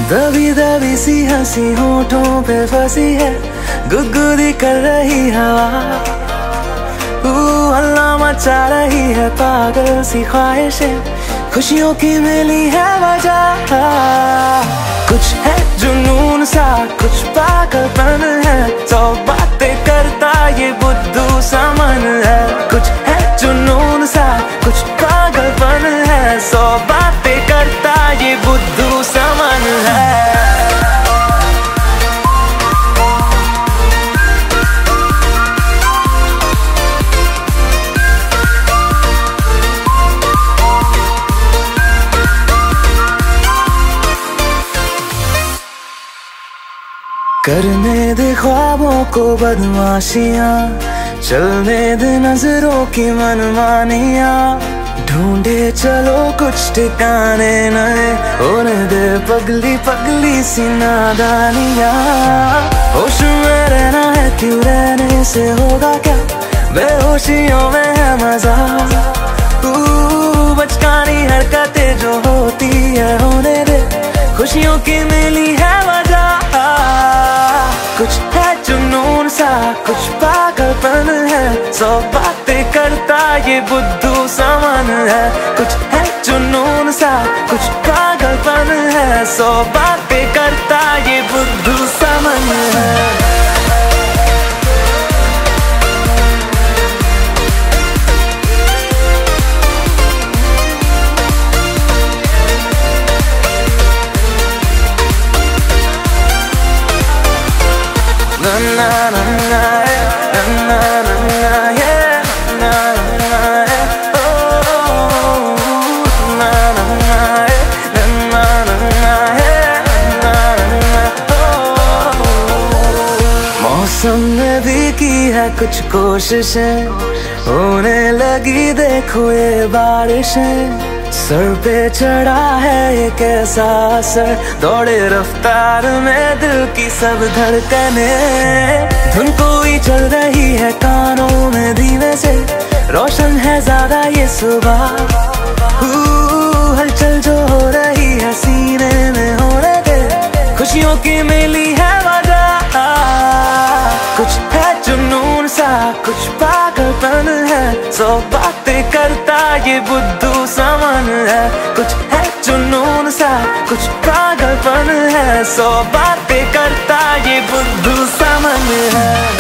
दबी दबी सी हंसी होठों पे फंसी है, गुदगुदी कर रही हवा। हल्ला मचा रही है पागल सी ख्वाहिशें, खुशियों की मिली है वजह। कुछ है जुनून सा, कुछ पागलपन है, सौ बातें करता ये बुद्धू सा मन है। कुछ है जुनून सा, कुछ पागलपन है, सौ बातें करता ये बुद्धू सा मन है। करने दे ख्वाबों को बदमाशियां, चलने दे नजरों की मनमानियां, ढूंढे चलो कुछ ठिकाने नए, होने दे पगली पगली सी नादानियां। होश में रहना है क्यों, रहने से होगा क्या, बेहोशियों में है मजा। बचकानी हरकतें जो होती है होने दे, खुशियों की मिली है वजह। कुछ है जुनून सा, कुछ पागलपन है, सौ बातें करता ये बुद्धू सा मन है। कुछ है जुनून सा, कुछ पागलपन है, सौ बातें करता ये बुद्धू सा मन है। मौसम ने भी की है कुछ कोशिशें, होने लगी देखो ये बारिशें। सर पे चढ़ा है ये कैसा असर, दौड़े रफ्तार में दिल की सब धड़कने। धुन कोई चल रही है कानों में धीमे से, रोशन है ज्यादा ये सुबह। हलचल जो हो रही है सीने में होने दे, खुशियों की मिली है वजह। कुछ है जुनून सा, कुछ पागलपन है, सौ बातें करता ये बुद्धू सा मन है। कुछ है जुनून सा, कुछ पागलपन है, सौ बातें करता ये बुद्धू सा मन है।